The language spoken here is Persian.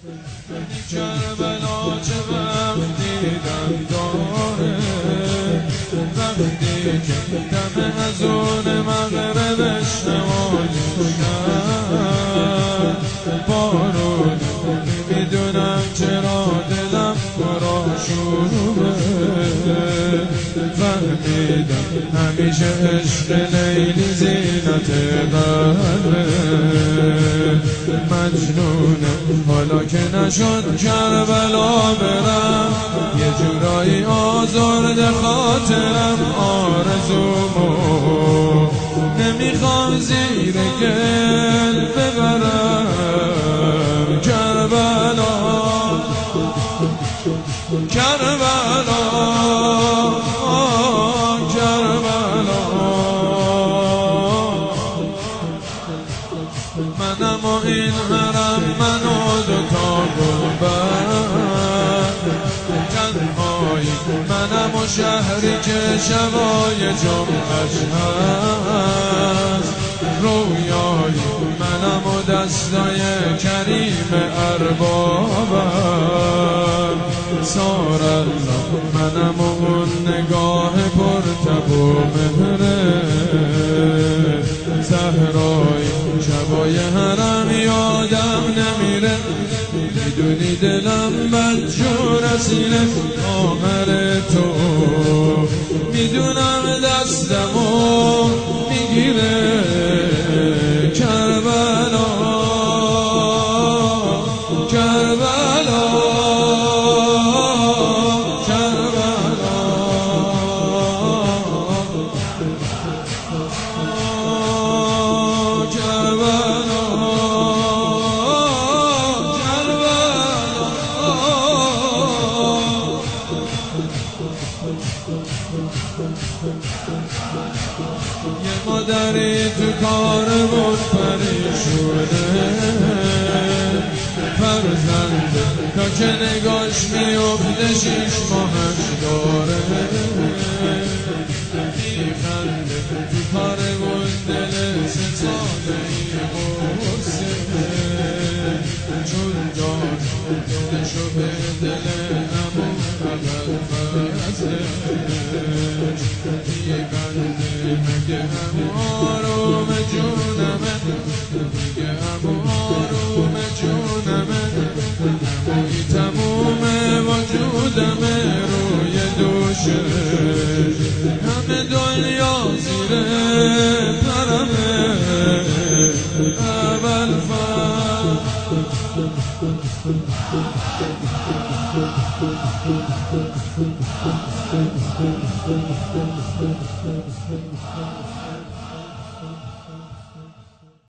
کربلا چه وقتی دم داره، وقتی که دم ازون مغربش نمایش کرد بارون. نمیدونم چرا دلم پرآشوبه، فهمیدم همیشه عشق لیلی زینت قلبه. مجنونم حالا که نشد کربلا برم، یه جورایی آزرده خاطرم. آرزومو نمیخوام زیر گل ببرم. کربلا کربلا کربلا، منم و این حرم، من و دوتا گنبد تنهایی، منم و شهری که شبای جمعش هست رویایی، منم و دستای کریم اربابم سار الله، منم و اون نگاه پرتب و مهره زهرایی. شبای حرم یادم نمیره، میدونی دلم بدجور اسیره آمر تو، میدونم دستمو میگیره. کربلا کربلا کربلا یه مادری تو کارمون پریشونه، فرزنده تا که نگاش میفته 6 ماهش داره، میخنده تو کارمون دل 3 ساله‌ای غصه، چون جان دلشو به دل همون ابوالفضل میبنده. مگه همون آروم جونمه، میگه همون آروم جونمه، همونی تموم وجودمه روی دوشه، همه دنیا زیر پرمه ابوالفضل.